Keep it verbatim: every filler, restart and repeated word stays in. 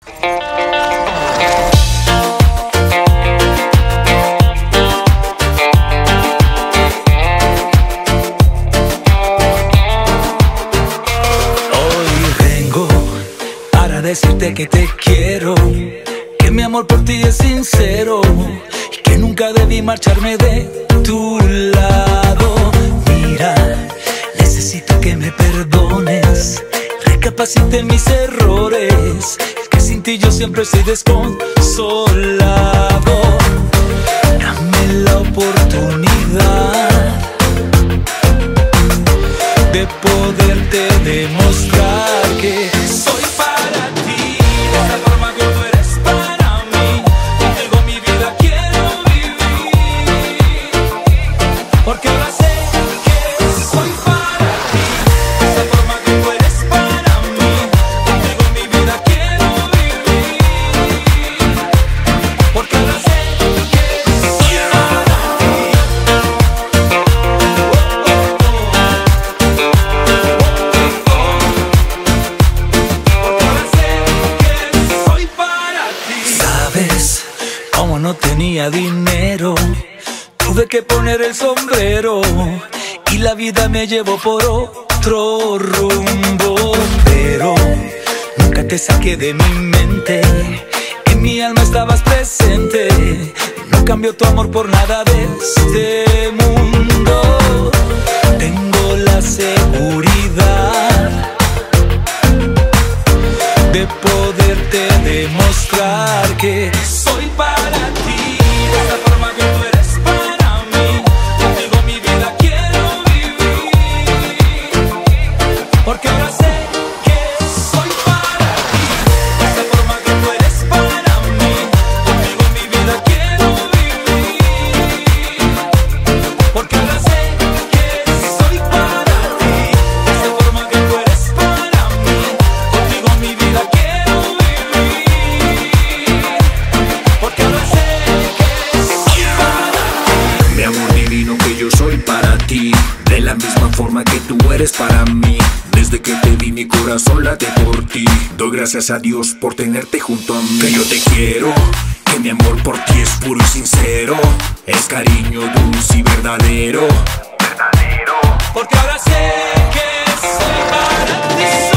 Decirte que te quiero, que mi amor por ti es sincero y que nunca debí marcharme de tu lado. Mira, necesito que me perdones, recapacite mis errores, que sin ti yo siempre estoy desconsolado. Dame la oportunidad de poderte demostrar que soy para ti, de esa forma que tú eres para mí. Contigo mi vida quiero vivir, porque ahora sé que soy para ti, de esa forma que tú eres para mí. Contigo mi vida quiero vivir, porque ahora sé que soy para ti. Como no tenía dinero, tuve que poner el sombrero y la vida me llevó por otro rumbo. Pero nunca te saqué de mi mente, en mi alma estabas presente. No cambio tu amor por nada de este mundo. Tengo la seguridad de poderte demostrar que soy para ti, de esa forma que tú eres para mí. Contigo mi vida quiero vivir, porque ahora sé que soy para ti, de esa forma que tú eres para mí. Contigo mi vida quiero vivir, porque ahora sé que soy para ti, de esa forma que tú eres para mí. Contigo mi vida quiero vivir, porque ahora sé que soy para ti. Mi amor divino, que yo soy para ti, de la misma forma que tú eres para mí. Desde que te vi mi corazón late por ti. Doy gracias a Dios por tenerte junto a mí. Que yo te quiero, que mi amor por ti es puro y sincero, es cariño dulce y verdadero, verdadero. Porque ahora sé que soy para ti.